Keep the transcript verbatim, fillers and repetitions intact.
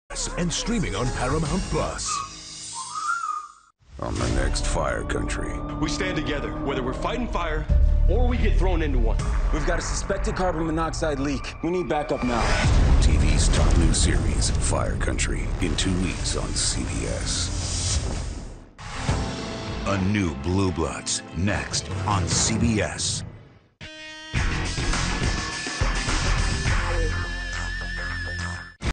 and streaming on Paramount Plus. On the next Fire Country. We stand together, whether we're fighting fire or we get thrown into one. We've got a suspected carbon monoxide leak. We need backup now. T V's top new series, Fire Country, in two weeks on C B S. A new Blue Bloods, next on C B S.